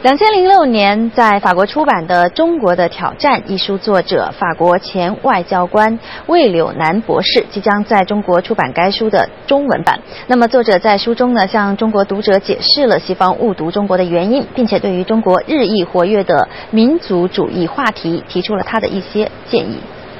2006年在法国出版的《中国的挑战》一书作者法国前外交官魏柳南博士即将在中国出版该书的中文版。那么作者在书中呢，向中国读者解释了西方误读中国的原因，并且对于中国日益活跃的民族主义话题提出了他的一些建议。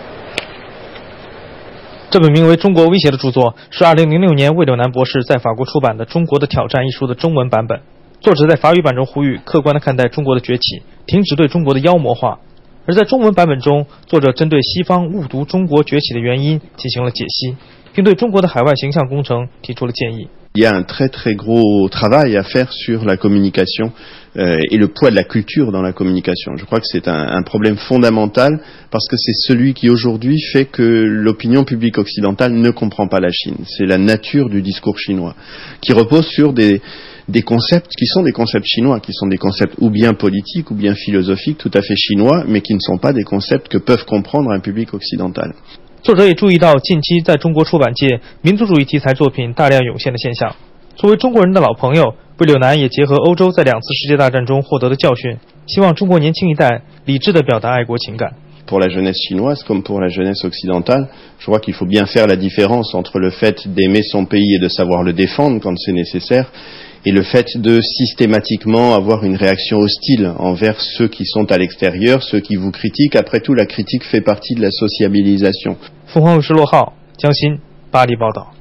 这本名为《中国威胁》的著作是2006年魏柳南博士在法国出版的《中国的挑战》一书的中文版本。作者在法语版中呼吁客观地看待中国的崛起，停止对中国的妖魔化。而在中文版本中，作者针对西方误读中国崛起的原因进行了解析，并对中国的海外形象工程提出了建议。 Il y a un très très gros travail à faire sur la communication et le poids de la culture dans la communication. Je crois que c'est un problème fondamental parce que c'est celui qui aujourd'hui fait que l'opinion publique occidentale ne comprend pas la Chine. C'est la nature du discours chinois qui repose sur des concepts qui sont des concepts chinois, qui sont des concepts ou bien politiques ou bien philosophiques tout à fait chinois, mais qui ne sont pas des concepts que peuvent comprendre un public occidental. 作者也注意到近期在中国出版界民族主义题材作品大量涌现的现象。作为中国人的老朋友，魏柳南也结合欧洲在2次世界大战中获得的教训，希望中国年轻一代理智地表达爱国情感。 Pour la jeunesse chinoise comme pour la jeunesse occidentale, je crois qu'il faut bien faire la différence entre le fait d'aimer son pays et de savoir le défendre quand c'est nécessaire, et le fait de systématiquement avoir une réaction hostile envers ceux qui sont à l'extérieur, ceux qui vous critiquent. Après tout, la critique fait partie de la sociabilisation. 凤凰卫视骆浩、江欣、巴黎报道。